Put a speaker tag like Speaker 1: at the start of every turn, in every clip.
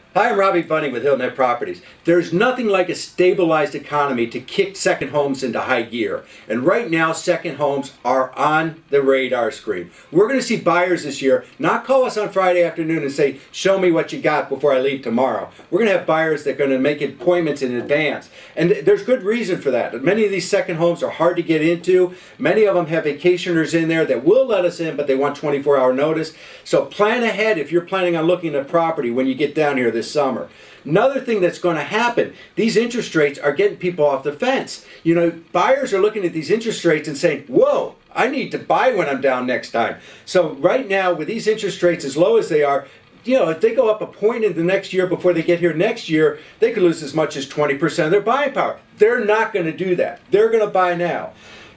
Speaker 1: Hi, I'm Robbie Bunning with Hilton Head Properties. There's nothing like a stabilized economy to kick second homes into high gear. And right now, second homes are on the radar screen. We're going to see buyers this year not call us on Friday afternoon and say, show me what you got before I leave tomorrow. We're going to have buyers that are going to make appointments in advance. And there's good reason for that. Many of these second homes are hard to get into. Many of them have vacationers in there that will let us in, but they want 24-hour notice. So plan ahead if you're planning on looking at property when you get down here this summer. Another thing that's going to happen, these interest rates are getting people off the fence. You know, buyers are looking at these interest rates and saying, whoa, I need to buy when I'm down next time. So right now, with these interest rates as low as they are, you know, if they go up a point in the next year before they get here next year, they could lose as much as 20% of their buying power. They're not going to do that. They're going to buy now.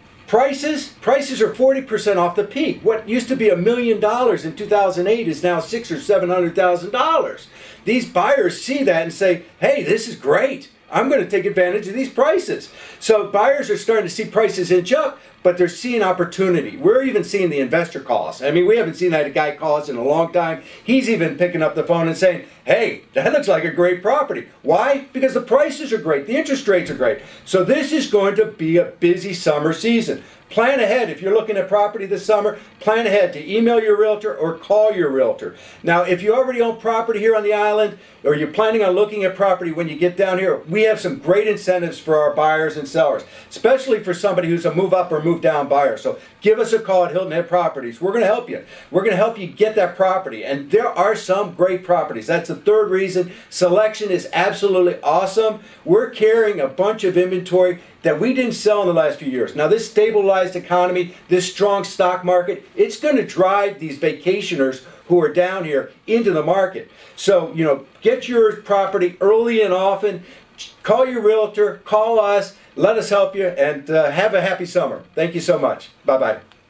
Speaker 1: Prices are 40% off the peak. What used to be $1 million in 2008 is now $600,000 or $700,000. These buyers see that and say, hey, this is great. I'm going to take advantage of these prices. So buyers are starting to see prices inch up, but they're seeing opportunity. We're even seeing the investor calls. I mean, we haven't seen that guy call us in a long time. He's even picking up the phone and saying, hey, that looks like a great property. Why? Because the prices are great. The interest rates are great. So this is going to be a busy summer season. Plan ahead. If you're looking at property this summer, plan ahead to email your realtor or call your realtor. Now, if you already own property here on the island, or you're planning on looking at property when you get down here, we have some great incentives for our buyers and sellers, especially for somebody who's a move up or move down buyer. So give us a call at Hilton Head Properties. We're going to help you. We're going to help you get that property. And there are some great properties. That's the third reason. Selection is absolutely awesome. We're carrying a bunch of inventory that we didn't sell in the last few years. Now, this stabilized economy, this strong stock market, it's going to drive these vacationers who are down here into the market. So, you know, get your property early and often. Call your realtor, call us, let us help you, and have a happy summer. Thank you so much. Bye-bye.